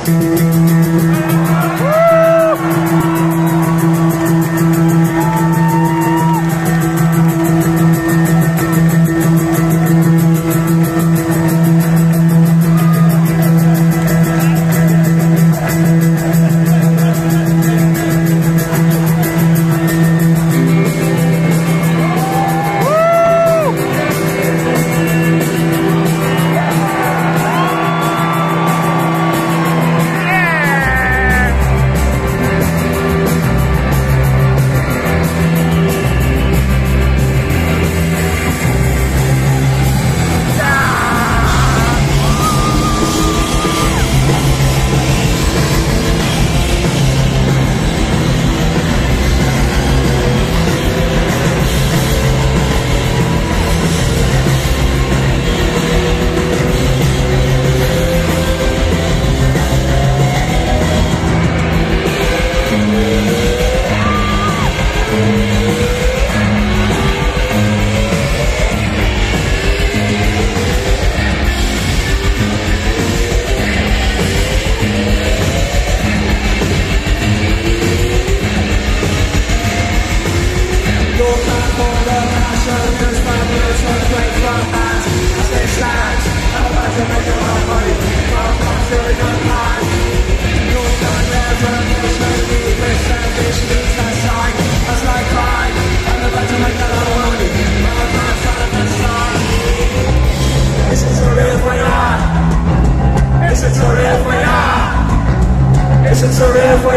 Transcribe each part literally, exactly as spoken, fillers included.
Is it surreal for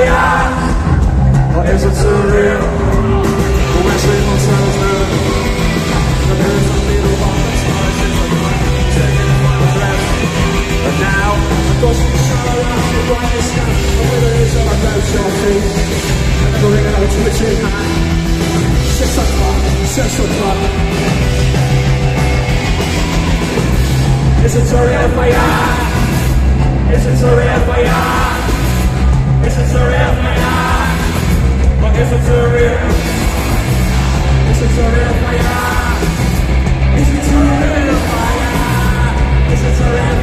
ya? Or is it surreal? But we're sleeping on Thursday. But there is a little one that's rising from my taking my breath. But now, I got some shadow around the brightest sky. And with it is all about your feet. And never ring it out to a chin hand. C'est ça toi, c'est ça toi. Is it surreal for ya? Is it surreal for ya? Is it surreal for ya? Or is it surreal? Is it surreal for ya? Is it surreal for ya? Is it surreal?